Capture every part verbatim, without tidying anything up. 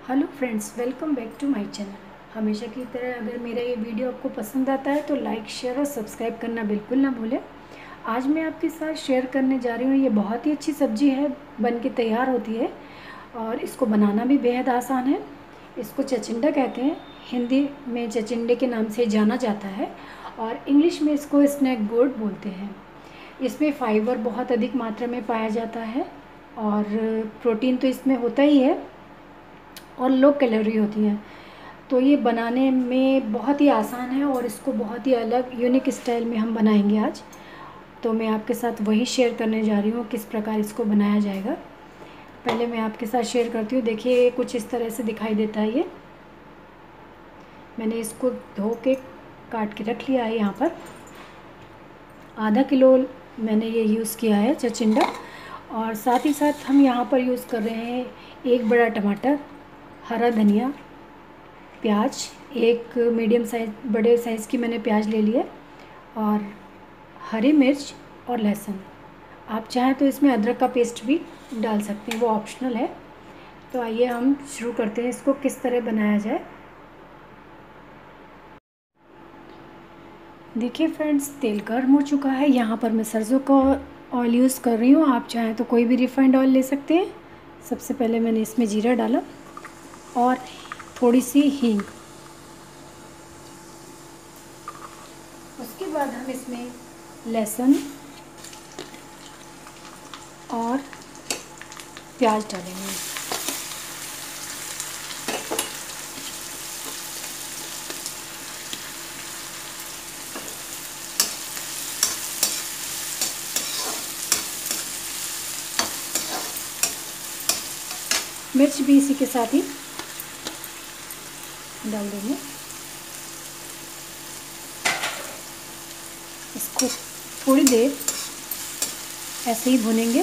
Hello friends, welcome back to my channel. हमेशा की तरह अगर मेरा ये वीडियो आपको पसंद आता है तो लाइक, शेयर और सब्सक्राइब करना बिल्कुल ना भूलें। आज मैं आपके साथ शेयर करने जा रही हूँ, ये बहुत ही अच्छी सब्ज़ी है, बन के तैयार होती है और इसको बनाना भी बेहद आसान है। इसको चचिंडा कहते हैं, हिंदी में चचिंडे के नाम से जाना जाता है और इंग्लिश में इसको स्नैक गोर्ड बोलते हैं। इसमें फाइबर बहुत अधिक मात्रा में पाया जाता है और प्रोटीन तो इसमें होता ही है और लो कैलोरी होती हैं। तो ये बनाने में बहुत ही आसान है और इसको बहुत ही अलग यूनिक स्टाइल में हम बनाएंगे आज। तो मैं आपके साथ वही शेयर करने जा रही हूँ किस प्रकार इसको बनाया जाएगा। पहले मैं आपके साथ शेयर करती हूँ। देखिए कुछ इस तरह से दिखाई देता है। ये मैंने इसको धो के काट के रख लिया है। यहाँ पर आधा किलो मैंने ये यूज़ किया है चचिंडा, और साथ ही साथ हम यहाँ पर यूज़ कर रहे हैं एक बड़ा टमाटर, हरा धनिया, प्याज, एक मीडियम साइज बड़े साइज़ की मैंने प्याज ले लिया, और हरी मिर्च और लहसुन। आप चाहें तो इसमें अदरक का पेस्ट भी डाल सकते हैं, वो ऑप्शनल है। तो आइए हम शुरू करते हैं इसको किस तरह बनाया जाए। देखिए फ्रेंड्स, तेल गर्म हो चुका है। यहाँ पर मैं सरसों का ऑयल यूज़ कर रही हूँ, आप चाहें तो कोई भी रिफाइंड ऑयल ले सकते हैं। सबसे पहले मैंने इसमें जीरा डाला और थोड़ी सी हींग। उसके बाद हम इसमें लहसुन और प्याज डालेंगे। मिर्च भी इसी के साथ ही डाल देंगे। इसको थोड़ी देर ऐसे ही भुनेंगे।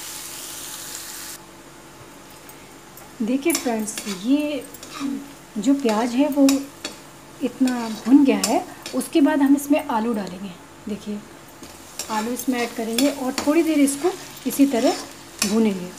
देखिए फ्रेंड्स, ये जो प्याज है वो इतना भुन गया है। उसके बाद हम इसमें आलू डालेंगे। देखिए आलू इसमें ऐड करेंगे और थोड़ी देर इसको इसी तरह भुनेंगे।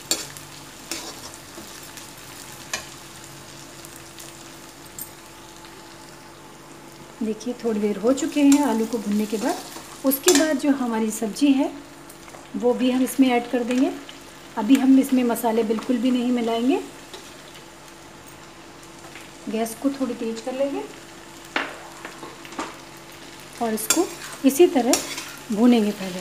देखिए थोड़ी देर हो चुके हैं आलू को भुनने के बाद। उसके बाद जो हमारी सब्ज़ी है वो भी हम इसमें ऐड कर देंगे। अभी हम इसमें मसाले बिल्कुल भी नहीं मिलाएंगे। गैस को थोड़ी तेज कर लेंगे और इसको इसी तरह भूनेंगे पहले।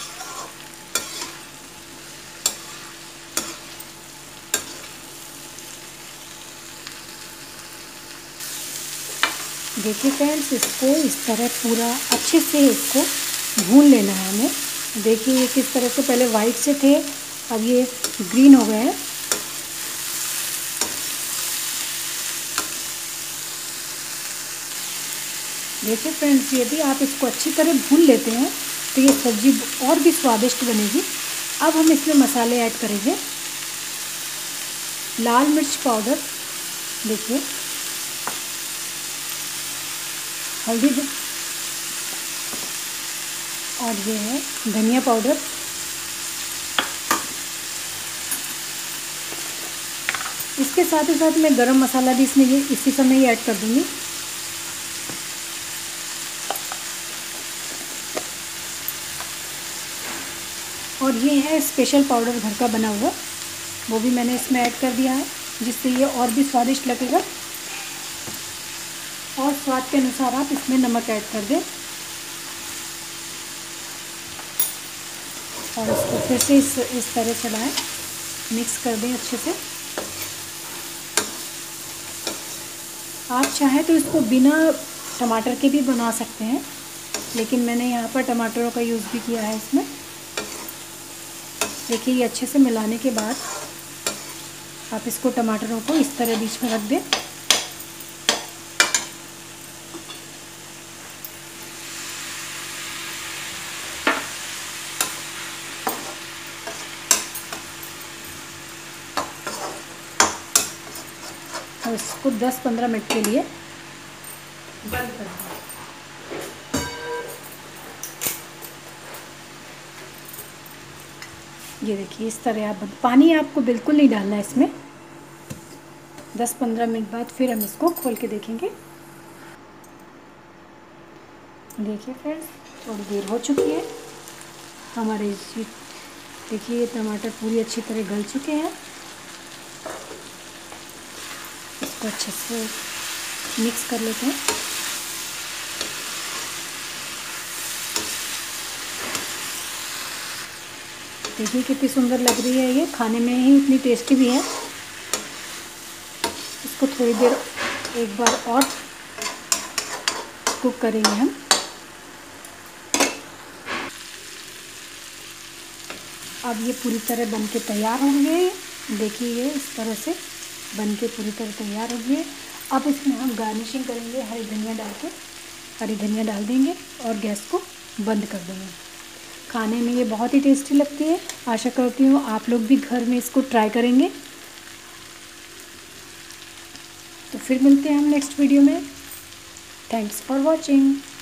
देखिए फ्रेंड्स, इसको इस तरह पूरा अच्छे से इसको भून लेना है हमें। देखिए ये किस तरह से पहले वाइट से थे, अब ये ग्रीन हो गए हैं। देखिए फ्रेंड्स, यदि आप इसको अच्छी तरह भून लेते हैं तो ये सब्ज़ी और भी स्वादिष्ट बनेगी। अब हम इसमें मसाले ऐड करेंगे। लाल मिर्च पाउडर, देखिए हल्दी, और ये है धनिया पाउडर। इसके साथ ही साथ मैं गरम मसाला भी इसमें ये इसी समय ही ऐड कर दूंगी। और ये है स्पेशल पाउडर घर का बना हुआ, वो भी मैंने इसमें ऐड कर दिया है, जिससे ये और भी स्वादिष्ट लगेगा। और स्वाद के अनुसार आप इसमें नमक ऐड कर दें और इसको फिर से इस इस तरह चलाएं, मिक्स कर दें अच्छे से। आप चाहें तो इसको बिना टमाटर के भी बना सकते हैं, लेकिन मैंने यहाँ पर टमाटरों का यूज़ भी किया है इसमें। देखिए ये अच्छे से मिलाने के बाद आप इसको टमाटरों को इस तरह बीच में रख दें। और इसको दस पंद्रह मिनट के लिए बंद कर दें। ये देखिए इस तरह आप, पानी आपको बिल्कुल नहीं डालना है इसमें। दस पंद्रह मिनट बाद फिर हम इसको खोल के देखेंगे। देखिए फ्रेंड्स, थोड़ी देर हो चुकी है हमारे। देखिए ये टमाटर पूरी अच्छी तरह गल चुके हैं। इसको अच्छे से मिक्स कर लेते हैं। देखिए कितनी सुंदर लग रही है, ये खाने में ही इतनी टेस्टी भी है। इसको थोड़ी देर एक बार और कुक करेंगे हम। अब ये पूरी तरह बन के तैयार हो गए। देखिए ये इस तरह से बन के पूरी तरह तैयार हो गए। अब इसमें हम गार्निशिंग करेंगे हरी धनिया डाल के। हरी धनिया डाल देंगे और गैस को बंद कर देंगे। खाने में ये बहुत ही टेस्टी लगती है। आशा करती हूँ आप लोग भी घर में इसको ट्राई करेंगे। तो फिर मिलते हैं हम नेक्स्ट वीडियो में। Thanks for watching.